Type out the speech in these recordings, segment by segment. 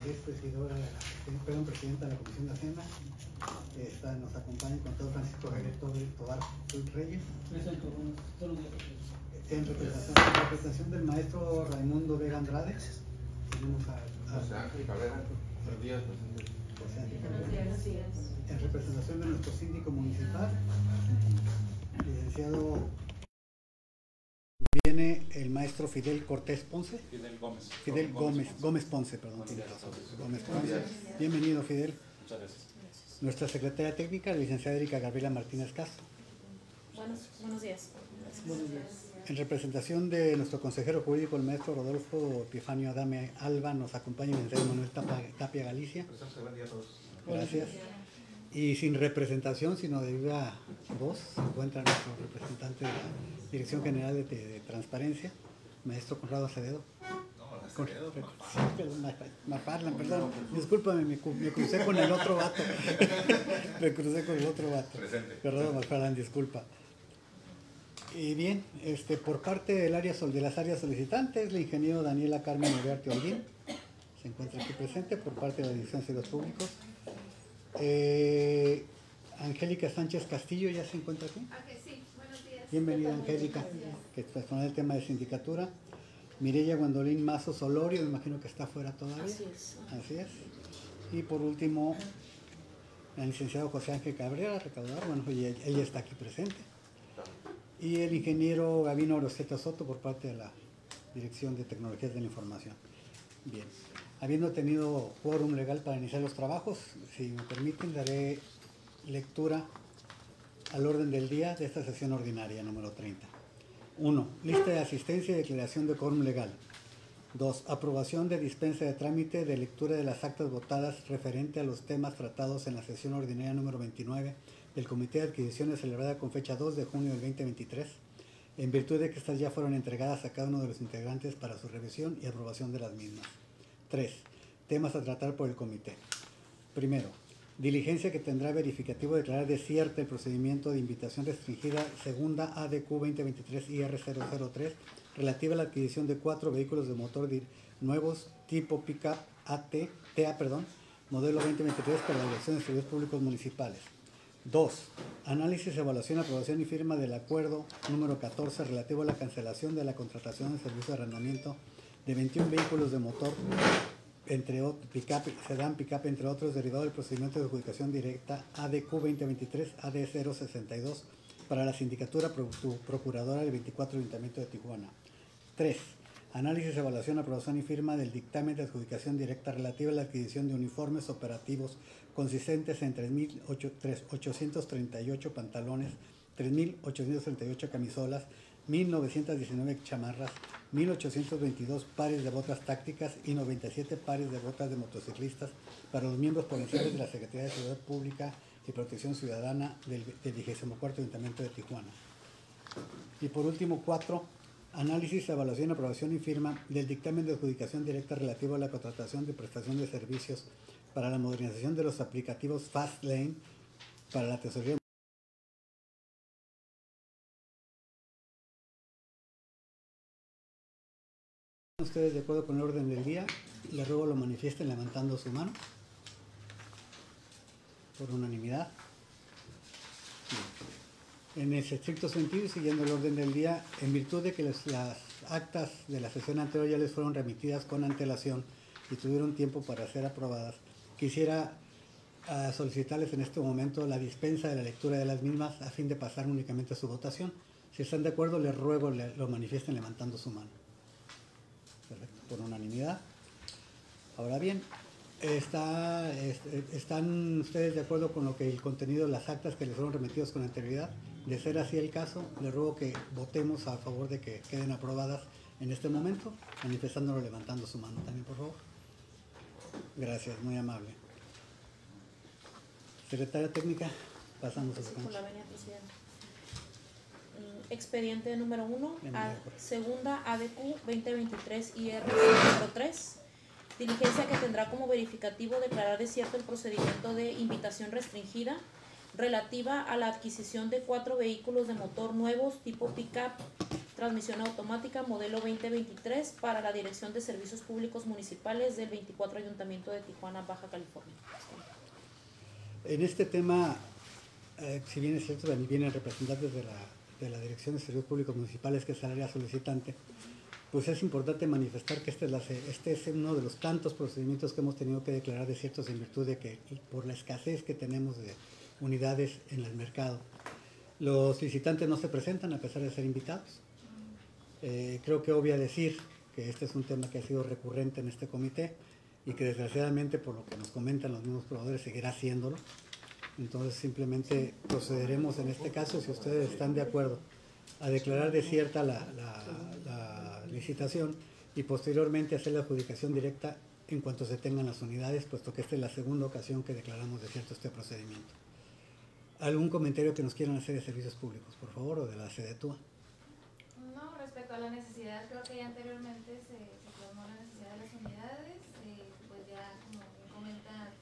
Es presidenta de la Comisión de Hacienda. Nos acompaña con todo Francisco Javier Tobar Reyes. En representación del maestro Raimundo Vega Andrade, tenemos a José Ángel Cabrera. Buenos días. En representación de nuestro síndico municipal, licenciado, viene el maestro Fidel Cortés Ponce. Fidel Gómez Ponce, perdón. Gómez Ponce. Bienvenido, Fidel. Muchas gracias. Nuestra secretaria técnica, la licenciada Erika Gabriela Martínez Castro. Buenos días. Buenos días. En representación de nuestro consejero jurídico, el maestro Rodolfo Epifanio Adame Alba, nos acompaña el licenciado Manuel Tapia Galicia. Buen día a todos. Gracias. Y sin representación, sino de viva voz, se encuentra nuestro representante de la Dirección General de Transparencia, maestro Conrado Acevedo. Perdón, discúlpame, me crucé con el otro vato. Presente. Perdón, Marfarlan, disculpa. Y bien, por parte del área de las áreas solicitantes, el ingeniero Daniela Carmen Uriarte Holguín se encuentra aquí presente por parte de la Dirección de Servicios Públicos. Angélica Sánchez Castillo ya se encuentra aquí. Sí, buenos días. Bienvenida, Angélica, que es personal del tema de sindicatura. Mireya Guandolín Mazo Solorio, me imagino que está fuera todavía. Así es. Y por último, el licenciado José Ángel Cabrera, recaudador, bueno, ella está aquí presente. Y el ingeniero Gabino Orozeta Soto por parte de la Dirección de Tecnologías de la Información. Bien, habiendo tenido quórum legal para iniciar los trabajos, si me permiten, daré lectura al orden del día de esta sesión ordinaria número 30. 1. Lista de asistencia y declaración de quórum legal. 2. Aprobación de dispensa de trámite de lectura de las actas votadas referente a los temas tratados en la sesión ordinaria número 29 del Comité de Adquisiciones celebrada con fecha 2 de junio del 2023, en virtud de que estas ya fueron entregadas a cada uno de los integrantes para su revisión y aprobación de las mismas. 3. Temas a tratar por el comité. Primero, diligencia que tendrá verificativo de declarar desierto el procedimiento de invitación restringida segunda ADQ 2023 IR003 relativa a la adquisición de 4 vehículos de motor nuevos tipo Pickup TA, modelo 2023 para la Dirección de Servicios Públicos Municipales. 2. Análisis, evaluación, aprobación y firma del acuerdo número 14 relativo a la cancelación de la contratación de servicio de arrendamiento de 21 vehículos de motor sedán Pickup, entre otros, derivado del procedimiento de adjudicación directa ADQ 2023 AD062 para la Sindicatura Procuradora del 24 Ayuntamiento de Tijuana. 3. Análisis, evaluación, aprobación y firma del dictamen de adjudicación directa relativa a la adquisición de uniformes operativos consistentes en 3.838 pantalones, 3.838 camisolas, 1.919 chamarras, 1.822 pares de botas tácticas y 97 pares de botas de motociclistas para los miembros provinciales de la Secretaría de Seguridad Pública y Protección Ciudadana del 24 Ayuntamiento de Tijuana. Y por último, 4. Análisis, evaluación, aprobación y firma del dictamen de adjudicación directa relativo a la contratación de prestación de servicios para la modernización de los aplicativos Fastlane para la tesorería. Ustedes, de acuerdo con el orden del día, les ruego lo manifiesten levantando su mano por unanimidad. En ese estricto sentido y siguiendo el orden del día, en virtud de que las actas de la sesión anterior ya les fueron remitidas con antelación y tuvieron tiempo para ser aprobadas, quisiera solicitarles en este momento la dispensa de la lectura de las mismas a fin de pasar únicamente a su votación. Si están de acuerdo, les ruego lo manifiesten levantando su mano. Perfecto, por unanimidad. Ahora bien, ¿están ustedes de acuerdo con lo que el contenido de las actas que les fueron remitidas con anterioridad? De ser así el caso, les ruego que votemos a favor de que queden aprobadas en este momento, manifestándolo levantando su mano también, por favor. Gracias, muy amable. Secretaria técnica, pasamos a su Por la venia, presidente. Expediente número 1, segunda ADQ 2023 IR003. Diligencia que tendrá como verificativo declarar desierto el procedimiento de invitación restringida relativa a la adquisición de 4 vehículos de motor nuevos tipo Pickup transmisión automática modelo 2023 para la Dirección de Servicios Públicos Municipales del 24 Ayuntamiento de Tijuana, Baja California. En este tema, si bien es cierto, vienen representantes de la Dirección de Servicios Públicos Municipales, que es el área solicitante, pues es importante manifestar que este es uno de los tantos procedimientos que hemos tenido que declarar desiertos en virtud de que, por la escasez que tenemos de unidades en el mercado, los licitantes no se presentan a pesar de ser invitados. Creo que obvia decir que este es un tema que ha sido recurrente en este comité y que desgraciadamente, por lo que nos comentan los mismos proveedores, seguirá haciéndolo. Entonces simplemente procederemos en este caso, si ustedes están de acuerdo, a declarar desierta la licitación y posteriormente hacer la adjudicación directa en cuanto se tengan las unidades, puesto que esta es la segunda ocasión que declaramos desierto este procedimiento. ¿Algún comentario que nos quieran hacer de servicios públicos, por favor, o de la SEDETUA? No, respecto a la necesidad, creo que ya anteriormente se plasmó la necesidad de las unidades, pues ya como comentan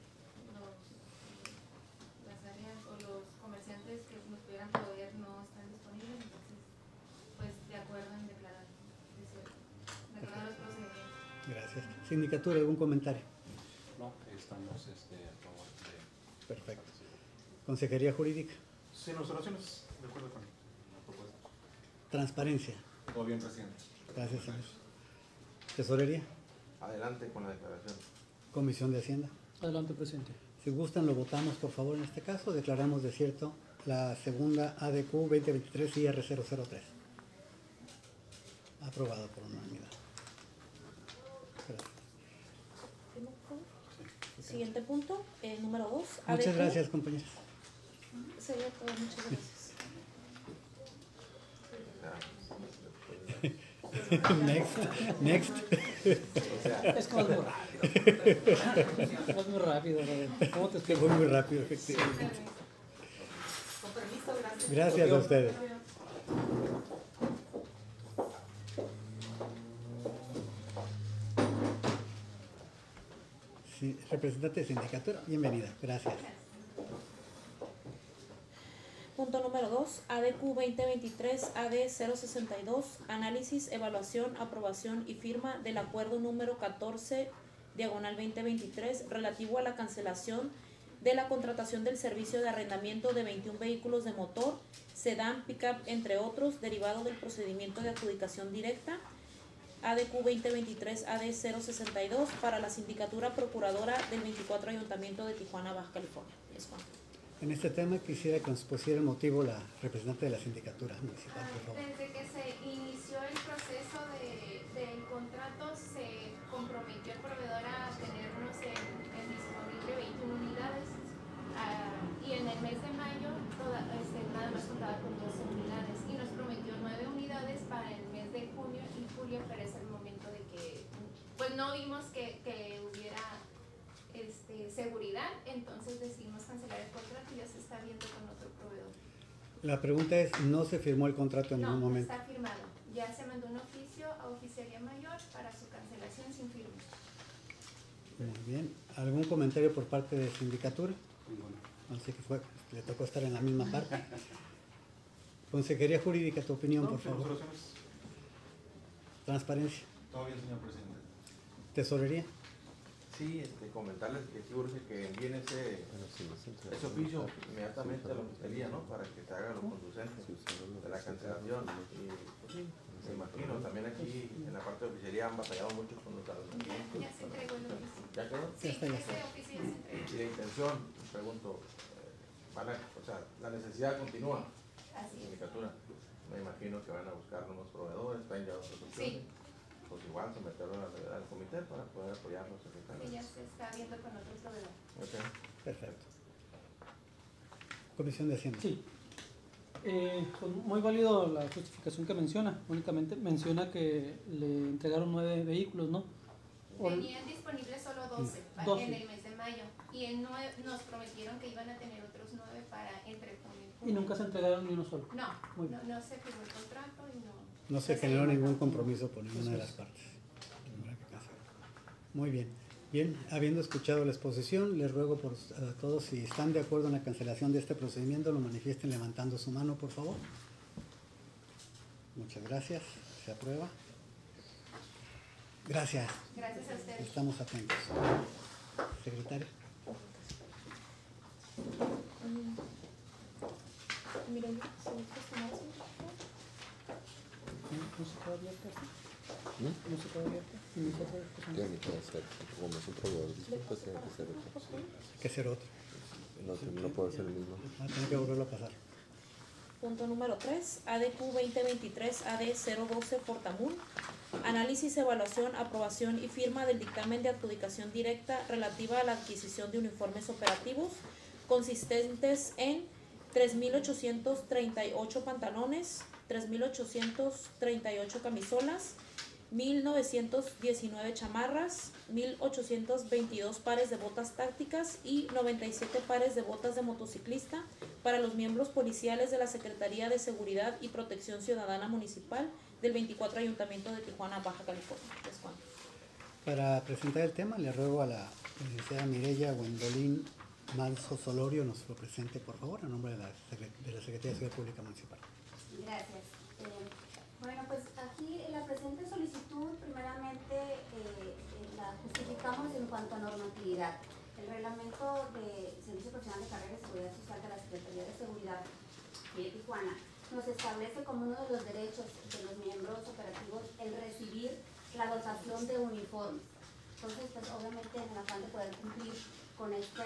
las áreas o los comerciantes que nos pudieran proveer no están disponibles, entonces pues de acuerdo en declarar desierto, de acuerdo a los procedimientos. Gracias. Sindicatura, ¿algún comentario? No, estamos a favor de... Perfecto. Consejería Jurídica. Sin observaciones, de acuerdo con la propuesta. Transparencia. Todo bien, presidente. Gracias, señor. Tesorería. Adelante con la declaración. Comisión de Hacienda. Adelante, presidente. Si gustan, lo votamos, por favor, en este caso. Declaramos desierto la segunda ADQ 2023 IR 003. Aprobado por unanimidad. Gracias. Siguiente punto, número 2. Muchas gracias, compañeros. Sería todo, muchas gracias. Next. Es que vas muy rápido. Vas muy rápido, Robert. ¿Cómo te Que explico? fue muy rápido, efectivamente. Gracias a ustedes. Sí, representante de sindicatura, bienvenida. Gracias. Punto número 2, ADQ 2023 AD 062, análisis, evaluación, aprobación y firma del acuerdo número 14/2023 relativo a la cancelación de la contratación del servicio de arrendamiento de 21 vehículos de motor, sedán, pickup, entre otros, derivado del procedimiento de adjudicación directa, ADQ 2023 AD 062 para la Sindicatura Procuradora del 24 Ayuntamiento de Tijuana, Baja California. Es Juan. En este tema quisiera que nos pusiera el motivo la representante de la sindicatura municipal, por favor. Desde que se inició el proceso del contrato, se comprometió el proveedor a tenernos en disponible 21 unidades y en el mes de mayo nada más contaba con 12 unidades y nos prometió 9 unidades para el mes de junio y julio, pero es el momento de que pues no vimos que hubiera seguridad, entonces decidimos cancelar el contrato y ya se está viendo con otro proveedor. La pregunta es, ¿no se firmó el contrato en ningún No, momento? está firmado. Ya se mandó un oficio a Oficialía Mayor para su cancelación sin firma. Muy bien. ¿Algún comentario por parte de sindicatura? Así que le tocó estar en la misma parte. Consejería Jurídica, tu opinión, por sin favor. observaciones. Transparencia. Todo bien, señor presidente. Tesorería. Sí, comentarles que sí urge que envíen ese oficio inmediatamente a la Fiscalía, ¿no? Para que se haga lo conducente de la cancelación. Y pues sí, me imagino, también aquí en la parte de oficialía han batallado mucho con los arrendamientos. Ya se entregó el oficio. ¿Ya quedó? Sí, está, ya ese está. oficio ya se entregó. Y la intención, pregunto, o sea, la necesidad continúa en la Así es. sindicatura. Me imagino que van a buscar nuevos proveedores, traen ya otras opciones. Sí. Pues igual someterlo al comité para poder apoyarlos. Sí, ya se está viendo con otro proveedor. Okay. Perfecto. Comisión de Hacienda. Sí. Pues muy válido la justificación que menciona. Únicamente menciona que le entregaron 9 vehículos, ¿no? Tenían disponibles solo 12, 12. en el mes de mayo y nos prometieron que iban a tener otros 9 para entre junio y Y julio. nunca se entregaron ni uno solo. No, Muy no se firmó el contrato y no. No se generó ningún compromiso por ninguna de las partes. Muy bien. Bien, habiendo escuchado la exposición, les ruego a todos, si están de acuerdo en la cancelación de este procedimiento, lo manifiesten levantando su mano, por favor. Muchas gracias. Se aprueba. Gracias. Gracias a ustedes. Estamos atentos. Secretaria. Mira, ¿se gusta tomar eso? ¿No se queda abierta? ¿Mm? ¿No se queda abierta? ¿Y nosotros qué hacemos? ¿Qué ni qué hacer? Como es un proveedor, disculpa, tiene que ser otro. Hay que hacer otro. No puede ser el mismo. Tengo que volverlo a pasar. Punto número 3, ADQ 2023 AD 012 Fortamun. Análisis, evaluación, aprobación y firma del dictamen de adjudicación directa relativa a la adquisición de uniformes operativos consistentes en 3.838 pantalones, 3.838 camisolas, 1.919 chamarras, 1.822 pares de botas tácticas y 97 pares de botas de motociclista para los miembros policiales de la Secretaría de Seguridad y Protección Ciudadana Municipal del 24 Ayuntamiento de Tijuana, Baja California. Es cuando. Para presentar el tema, le ruego a la licenciada Mireya Gwendolyn Manso Solorio nos lo presente, por favor, a nombre de la Secretaría de Seguridad Pública Municipal. Gracias. Bueno, pues aquí la presente solicitud, primeramente, la justificamos en cuanto a normatividad. El reglamento de Servicio Profesional de Carrera y Seguridad Social de la Secretaría de Seguridad de Tijuana nos establece como uno de los derechos de los miembros operativos el recibir la dotación de uniformes. Entonces, pues obviamente en el afán de poder cumplir con esta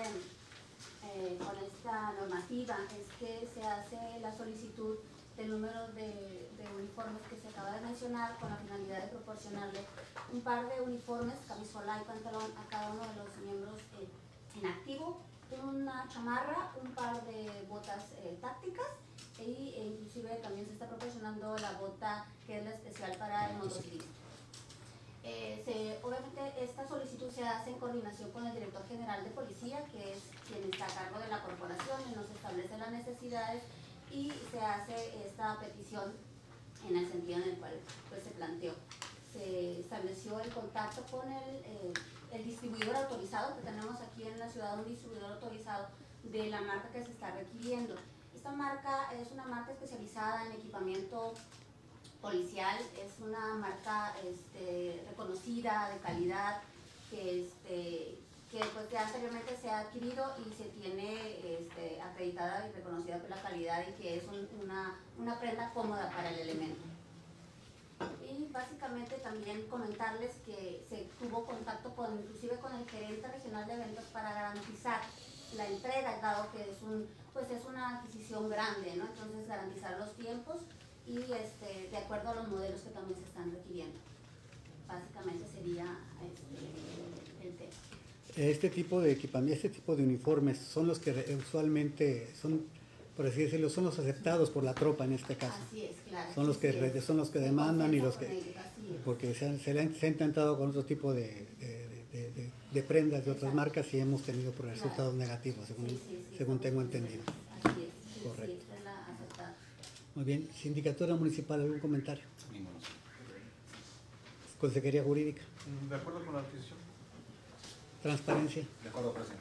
normativa es que se hace la solicitud del número de uniformes que se acaba de mencionar con la finalidad de proporcionarle un par de uniformes, camisola y pantalón a cada uno de los miembros en activo, una chamarra, un par de botas tácticas e inclusive también se está proporcionando la bota que es la especial para el motociclista. Obviamente esta solicitud se hace en coordinación con el director general de policía, que es quien está a cargo de la corporación y nos establece las necesidades y se hace esta petición en el sentido en el cual pues, se planteó. Se estableció el contacto con el distribuidor autorizado, que tenemos aquí en la ciudad un distribuidor autorizado de la marca que se está requiriendo. Esta marca es una marca especializada en equipamiento policial, es una marca reconocida, de calidad, que pues ya anteriormente se ha adquirido y se tiene acreditada y reconocida por la calidad y que es una prenda cómoda para el elemento. Y básicamente también comentarles que se tuvo contacto inclusive con el gerente regional de eventos para garantizar la entrega, dado que es una adquisición grande, ¿no? Entonces garantizar los tiempos y de acuerdo a los modelos que también se están requiriendo. Básicamente sería el tema. Este tipo de equipamiento, este tipo de uniformes son los que usualmente son, por así decirlo, son los aceptados por la tropa en este caso. Así es, claro. Son los que demandan y los que, porque se ha intentado con otro tipo de prendas de otras marcas y hemos tenido resultados negativos, según tengo entendido. Así es. Correcto. Sí, es la aceptada. Muy bien, Sindicatura Municipal, ¿algún comentario? Ninguno. Consejería Jurídica, De acuerdo con la adquisición. Transparencia, De acuerdo, presidente.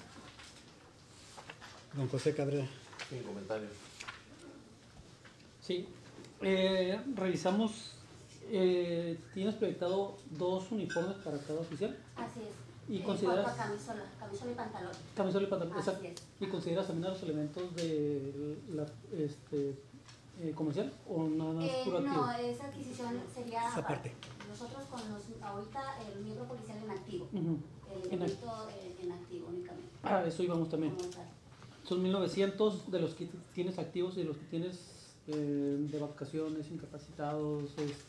don José Cabrera. Sin comentarios. Sí, revisamos, tienes proyectado 2 uniformes para cada oficial. Así es. ¿Y consideras? Camisola y pantalón. Camisola y pantalón, Así exacto. es. ¿Y consideras también a los elementos de la comercial o nada más puro activo? No, esa adquisición sería Esa parte. Nosotros ahorita el miembro policial en activo. Ujú. El elemento en activo únicamente. Eso íbamos también. Como tal. Son 1900 de los que tienes activos y de los que tienes de vacaciones, incapacitados,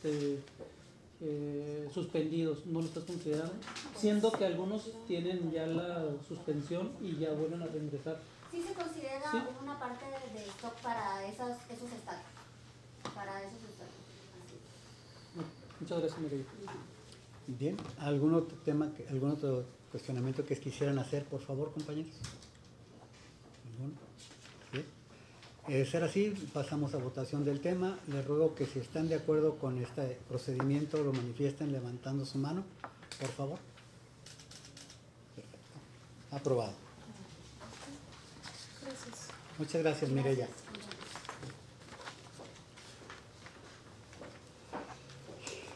suspendidos, ¿no lo estás considerando? Siendo que algunos tienen ya la suspensión y ya vuelven a reingresar. Sí se considera ¿Sí? una parte de stock para esos estatus. Para esos estatus. Así es. Muchas gracias, Mireya. Bien, ¿algún otro tema, algún otro cuestionamiento que quisieran hacer, por favor, compañeros? ¿Ninguno? ¿Sí? Ser así, pasamos a votación del tema. Les ruego que si están de acuerdo con este procedimiento lo manifiesten levantando su mano, por favor. Perfecto. Aprobado. Gracias. Muchas gracias, Mireya.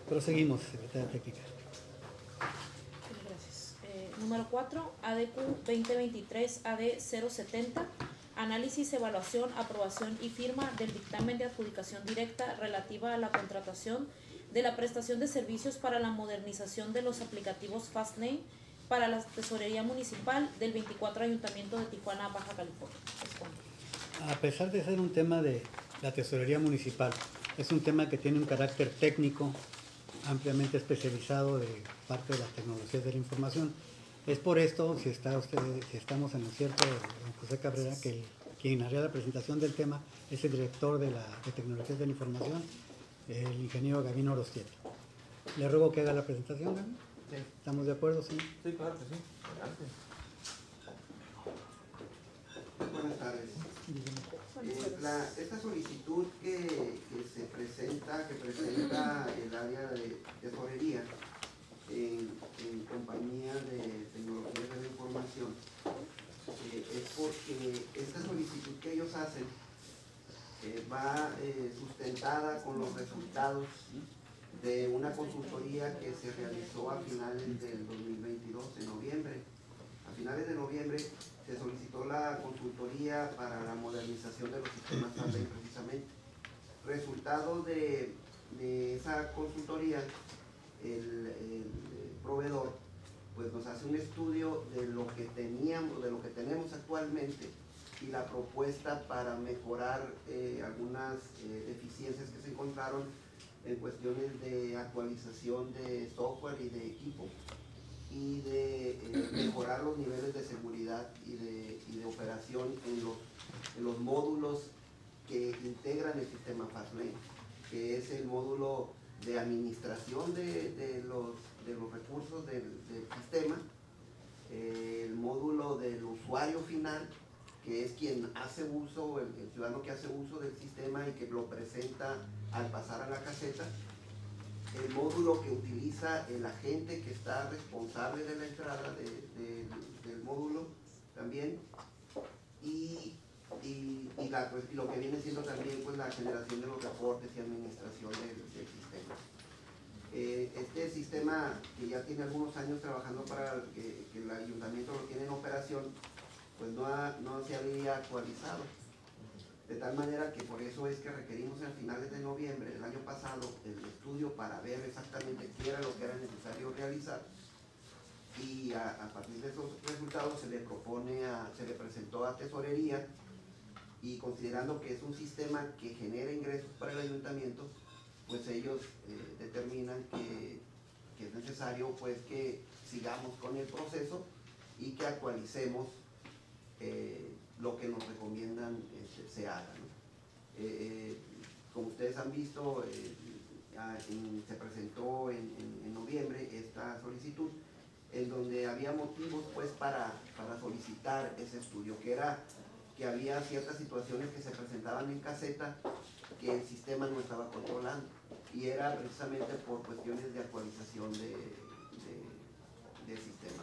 Proseguimos, secretaria técnica. Gracias. Número 4, ADQ 2023 AD 070. Análisis, evaluación, aprobación y firma del dictamen de adjudicación directa relativa a la contratación de la prestación de servicios para la modernización de los aplicativos FastLane para la Tesorería Municipal del 24 Ayuntamiento de Tijuana, Baja California. A pesar de ser un tema de la Tesorería Municipal, es un tema que tiene un carácter técnico, ampliamente especializado de parte de las tecnologías de la información. Es por esto, si estamos en lo cierto, don José Cabrera, que quien haría la presentación del tema es el director de tecnologías de la información, el ingeniero Gavino Orostieta. Le ruego que haga la presentación, Gavino. Sí. ¿Estamos de acuerdo? Sí. Sí, claro que sí. Adelante. Buenas tardes. Esta solicitud que presenta el área de tesorería en compañía de tecnologías de la información es porque esta solicitud que ellos hacen va sustentada con los resultados de una consultoría que se realizó a finales del 2022, en noviembre. A finales de noviembre se solicitó la consultoría para la modernización de los sistemas FastLane precisamente. Resultado de esa consultoría, el proveedor pues nos hace un estudio de lo que teníamos, de lo que tenemos actualmente y la propuesta para mejorar algunas deficiencias que se encontraron en cuestiones de actualización de software y de equipo y de mejorar los niveles de seguridad y de operación en los módulos que integran el sistema FastLane, que es el módulo de administración de los recursos del sistema, el módulo del usuario final, que es quien hace uso, el ciudadano que hace uso del sistema y que lo presenta al pasar a la caseta, el módulo que utiliza el agente que está responsable de la entrada del módulo también, y lo que viene siendo también pues la generación de los reportes y administración del sistema. Este sistema, que ya tiene algunos años trabajando para que el ayuntamiento lo tiene en operación, pues no se había actualizado. De tal manera que por eso es que requerimos a finales de noviembre del año pasado el estudio para ver exactamente qué era lo que era necesario realizar, y a partir de esos resultados se le presentó a Tesorería, y considerando que es un sistema que genera ingresos para el ayuntamiento, pues ellos determinan que es necesario pues que sigamos con el proceso y que actualicemos lo que nos recomiendan se haga, ¿no? Como ustedes han visto, se presentó en noviembre esta solicitud, en donde había motivos pues para solicitar ese estudio, que había ciertas situaciones que se presentaban en caseta que el sistema no estaba controlando, y era precisamente por cuestiones de actualización del sistema.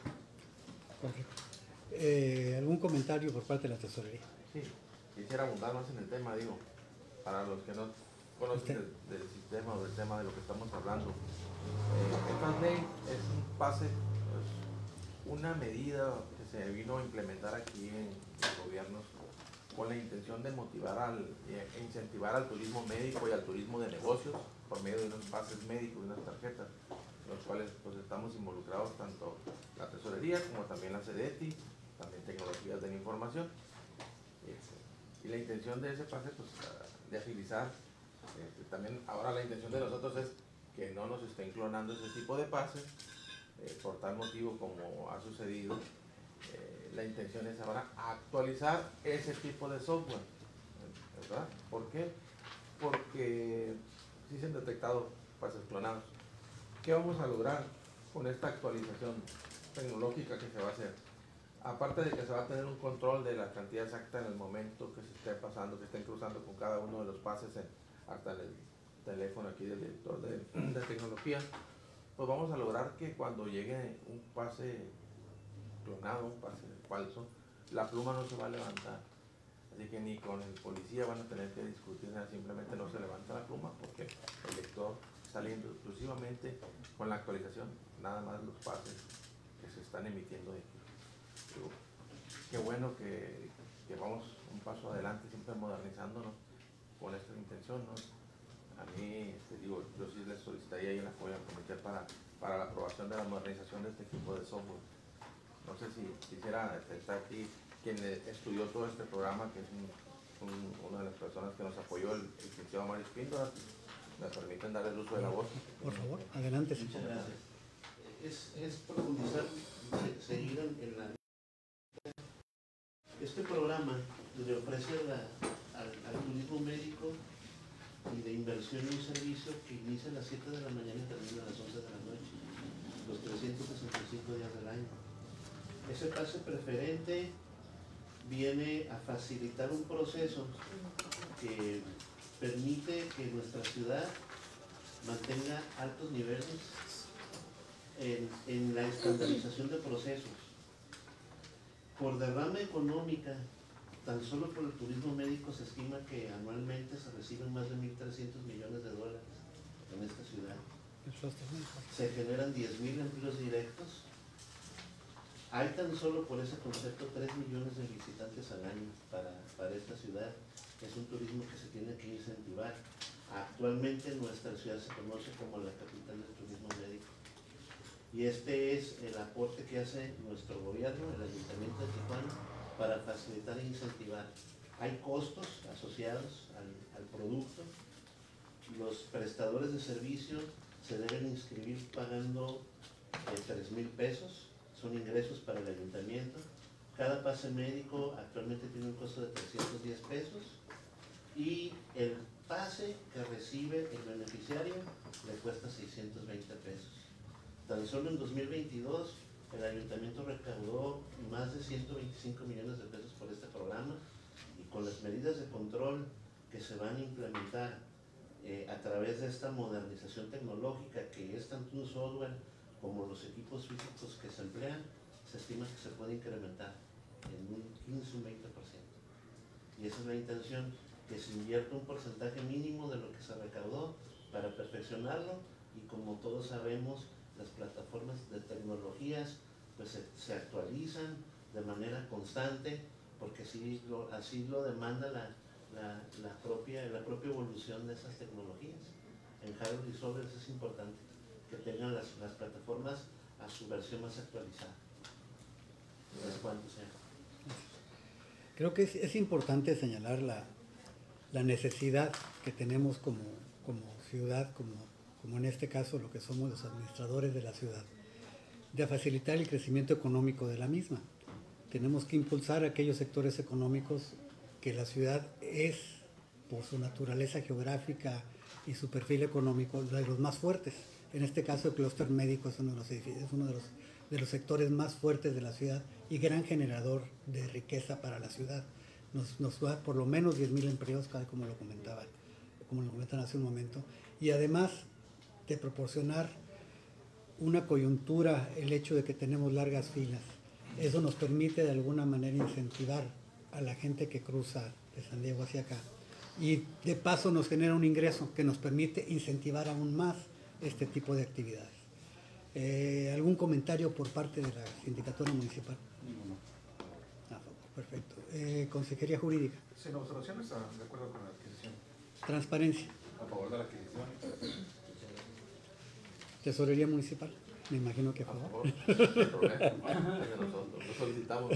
Correcto. ¿Algún comentario por parte de la tesorería? Sí, quisiera abundar más en el tema, digo, para los que no conocen del sistema o del tema de lo que estamos hablando. El FastLane es un pase, pues, una medida que se vino a implementar aquí en los gobiernos con la intención de motivar e incentivar al turismo médico y al turismo de negocios por medio de unos pases médicos y unas tarjetas, los cuales pues estamos involucrados tanto la tesorería como también la CEDETI, también tecnologías de la información. Y la intención de ese pase, pues, de agilizar, también ahora la intención de nosotros es que no nos estén clonando ese tipo de pases, por tal motivo como ha sucedido. La intención es ahora actualizar ese tipo de software, ¿verdad? ¿Por qué? Porque sí se han detectado pases clonados. ¿Qué vamos a lograr con esta actualización tecnológica que se va a hacer? Aparte de que se va a tener un control de la cantidad exacta en el momento que se esté pasando, que estén cruzando con cada uno de los pases, hasta en el teléfono aquí del director de tecnología, pues vamos a lograr que cuando llegue un pase clonado, un pase falso, la pluma no se va a levantar. Así que ni con el policía van a tener que discutir nada, simplemente no se levanta la pluma porque el lector saliendo exclusivamente con la actualización, nada más los pases que se están emitiendo de aquí. Digo, qué bueno que vamos un paso adelante, siempre modernizándonos con esta intención, ¿no? A mí, digo, yo sí les solicitaría ahí el apoyo al comité para la aprobación de la modernización de este equipo de software. No sé si quisiera estar aquí quien estudió todo este programa, que es una de las personas que nos apoyó, el licenciado Mario Espíndola. ¿Me permiten dar el uso de la voz? Por favor, adelante. Muchas gracias. Es profundizar, seguir en la... Este programa le ofrece al turismo médico y de inversión un servicio que inicia a las 7 de la mañana y termina a las 11 de la noche, los 365 días del año. Ese pase preferente viene a facilitar un proceso que permite que nuestra ciudad mantenga altos niveles en la estandarización de procesos. Por derrama económica, tan solo por el turismo médico se estima que anualmente se reciben más de 1.300 millones de dólares en esta ciudad. Se generan 10.000 empleos directos. Hay tan solo por ese concepto 3 millones de visitantes al año para esta ciudad. Es un turismo que se tiene que incentivar. Actualmente nuestra ciudad se conoce como la capital del turismo médico. Y este es el aporte que hace nuestro gobierno, el Ayuntamiento de Tijuana, para facilitar e incentivar. Hay costos asociados al producto. Los prestadores de servicio se deben inscribir pagando 3,000 pesos. Son ingresos para el ayuntamiento. Cada pase médico actualmente tiene un costo de 310 pesos y el pase que recibe el beneficiario le cuesta 620 pesos. Tan solo en 2022 el ayuntamiento recaudó más de 125 millones de pesos por este programa, y con las medidas de control que se van a implementar a través de esta modernización tecnológica, que es tanto un software como los equipos físicos que se emplean, se estima que se puede incrementar en un 15 o un 20%. Y esa es la intención, que se invierta un porcentaje mínimo de lo que se recaudó para perfeccionarlo, y como todos sabemos, las plataformas de tecnologías pues se actualizan de manera constante, porque así lo demanda la propia evolución de esas tecnologías. En hardware y software es importante que tengan las plataformas a su versión más actualizada. Es cuanto sea. Creo que es importante señalar la necesidad que tenemos como ciudad, como en este caso lo que somos los administradores de la ciudad, de facilitar el crecimiento económico de la misma. Tenemos que impulsar aquellos sectores económicos que la ciudad es, por su naturaleza geográfica y su perfil económico, de los más fuertes. En este caso el clúster médico es uno de los sectores más fuertes de la ciudad y gran generador de riqueza para la ciudad. Nos da por lo menos 10,000 empleos, como lo comentaban hace un momento, y además de proporcionar una coyuntura, el hecho de que tenemos largas filas. Eso nos permite de alguna manera incentivar a la gente que cruza de San Diego hacia acá, y de paso nos genera un ingreso que nos permite incentivar aún más este tipo de actividades. ¿Algún comentario por parte de la Sindicatura Municipal? Ninguno. Perfecto. Consejería Jurídica. Sin observaciones, de acuerdo con la adquisición. Transparencia. A favor de la adquisición. Tesorería Municipal. Me imagino que a favor. Lo solicitamos.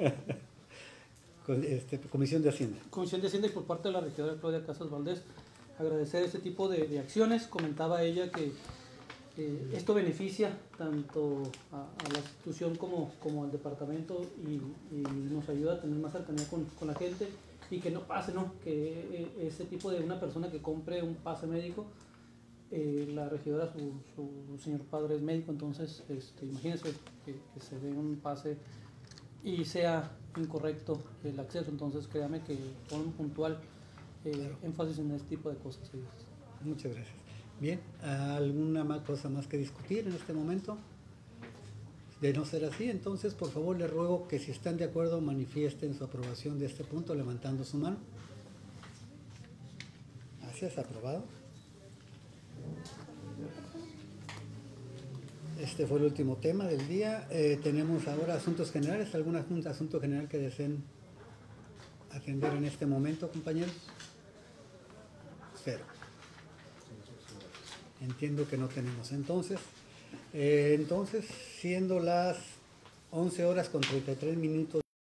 Comisión de Hacienda. Comisión de Hacienda, y por parte de la regidora Claudia Casas Valdés, agradecer este tipo de acciones. Comentaba ella que esto beneficia tanto a la institución como al departamento, y nos ayuda a tener más cercanía con la gente, y que no pase, ¿no? Que ese tipo de una persona que compre un pase médico, la regidora, su señor padre es médico, entonces imagínense que se dé un pase y sea incorrecto el acceso. Entonces créame que ponen puntual énfasis en este tipo de cosas. Muchas gracias. Bien, ¿alguna cosa más que discutir en este momento? De no ser así, entonces por favor les ruego que si están de acuerdo manifiesten su aprobación de este punto levantando su mano. Gracias, aprobado. Este fue el último tema del día. Tenemos ahora asuntos generales. ¿Algún asunto general que deseen atender en este momento, compañeros? Cero. Entiendo que no tenemos. Entonces, siendo las 11 horas con 33 minutos.